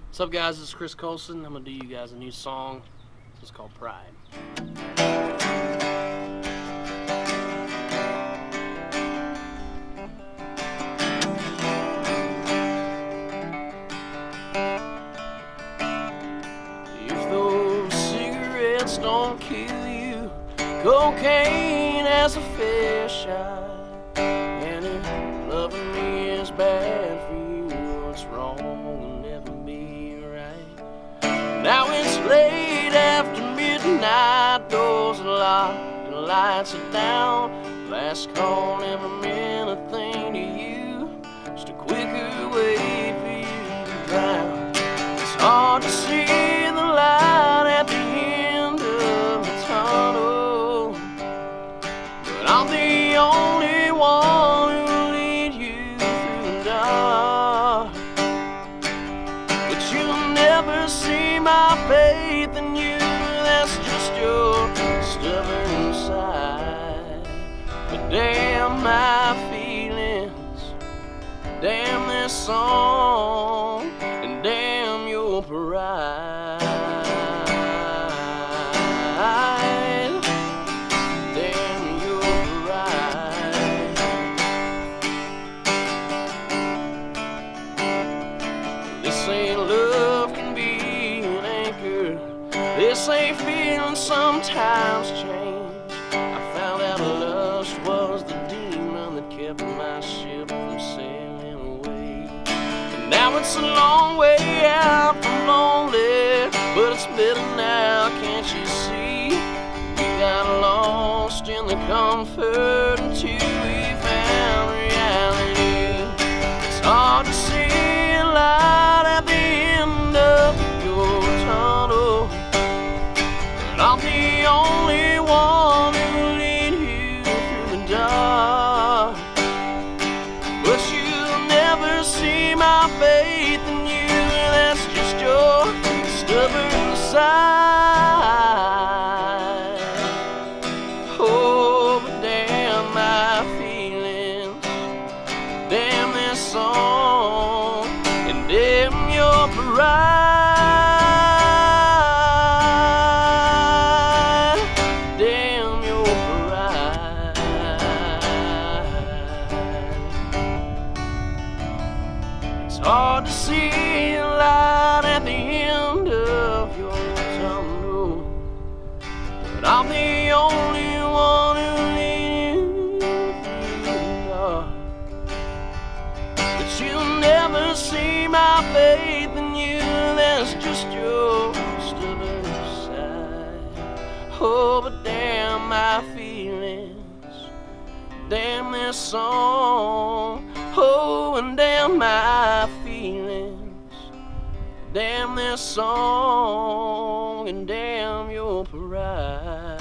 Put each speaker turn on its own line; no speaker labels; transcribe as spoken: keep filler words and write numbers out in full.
What's up, guys? This is Chris Colston. I'm gonna do you guys a new song. It's called Pride. If those cigarettes don't kill you, cocaine has a fair shot, and if loving me is bad for you, what's wrong will never be right. Now it's late after midnight, doors are locked, the lights are down. Last call never meant a thing to you, just a quicker way for you to drown. It's hard to see the light at the end of the tunnel, but I'm the only one who'll lead you through the dark. But you'll never see my faith in you, that's just your stubborn side. But damn my feelings, damn this song, and damn your pride. Damn your pride. They say love can be an anchor, they say feelings sometimes change. I found out lust was the demon that kept my ship from sailing away. And now it's a long way out from lonely, but it's better now, can't you see? We got lost in the comfort until we found reality. It's hard to see a light at the end of your tunnel, but I'm the only one who'll lead you through the dark. But you'll never see my faith in you, that's just your stubborn side. Oh, but damn my feelings, damn this song, and damn your pride. Damn your pride. It's hard to see a light at the end of your tunnel, but I'm the only one who'll lead you through the dark. But you'll never see my faith in you, that's just your stubborn side. Oh, but damn my feelings, damn this song. Oh, and damn my feelings, damn this song, and damn your pride.